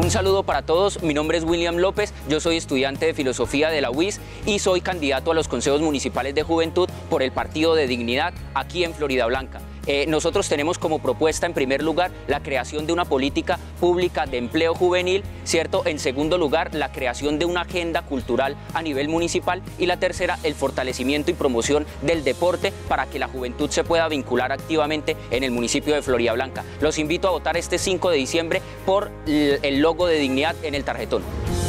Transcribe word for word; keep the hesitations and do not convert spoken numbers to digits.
Un saludo para todos, mi nombre es William López, yo soy estudiante de Filosofía de la U I S y soy candidato a los Consejos Municipales de Juventud por el Partido de Dignidad aquí en Floridablanca. Eh, nosotros tenemos como propuesta, en primer lugar, la creación de una política pública de empleo juvenil, ¿cierto? En segundo lugar, la creación de una agenda cultural a nivel municipal y la tercera, el fortalecimiento y promoción del deporte para que la juventud se pueda vincular activamente en el municipio de Floridablanca. Los invito a votar este cinco de diciembre por el logo de Dignidad en el tarjetón.